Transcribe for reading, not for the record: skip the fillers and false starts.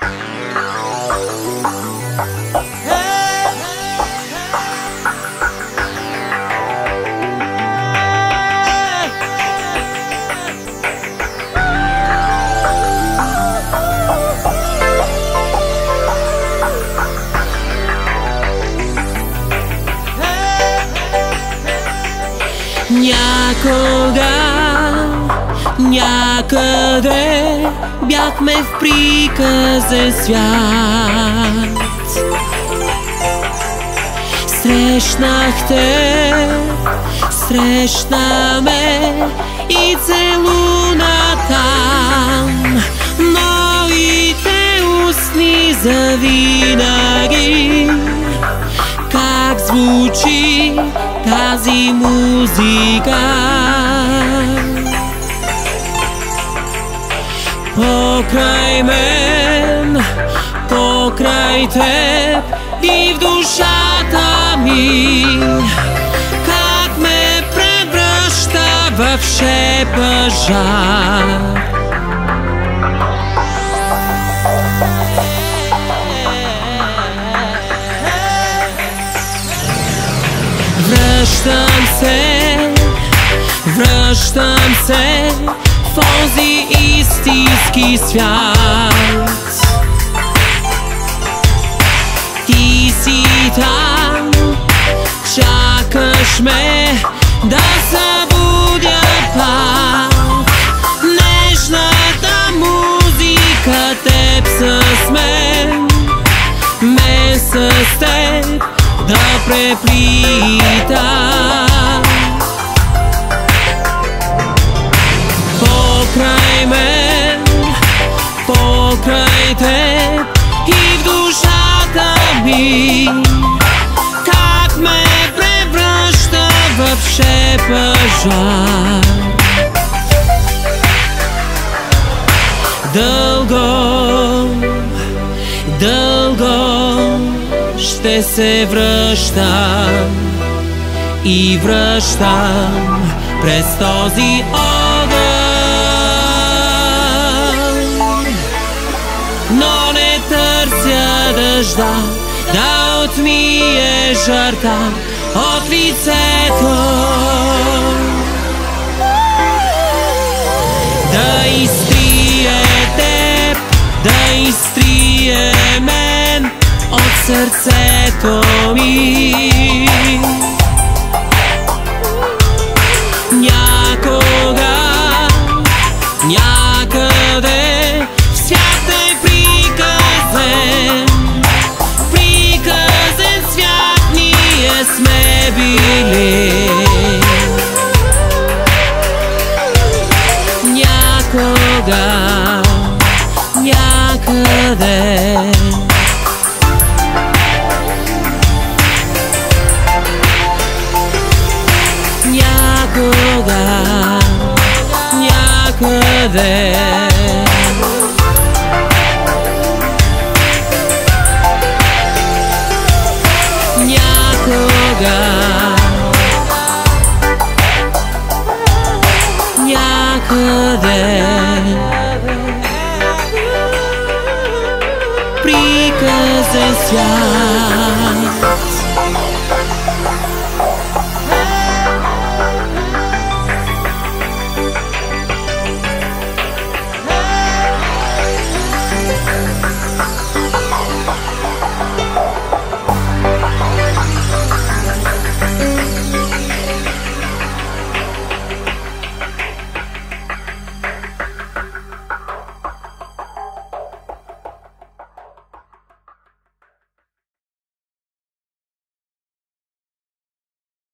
Някога, някъде бяхме в приказен свят. Срещнах те, срещна ме и целуна там. Моите устни завинаги. Как звучи тази музика? Покрай мен, покрай теб и в душата ми. Как ме превръща в шепа жар. Връщам се в този истински свят. Ти си там, чакаш ме да събудя пак. Нежната музика, теб с мен с теб да преплита. Покрай мен, покрай теб и в душата ми. Как ме превръща в шепа жар. Дълго, дълго ще се връщам и връщам през този огън. Но не търся дъжда да отмие жарта от лицето. Да изтрие теб, да изтрие мен от сърцето ми. Някога, някъде в свят е приказен. Приказен свят ние сме били. Някога, някъде. Някога, някъде. Някога, някъде. Приказен свят.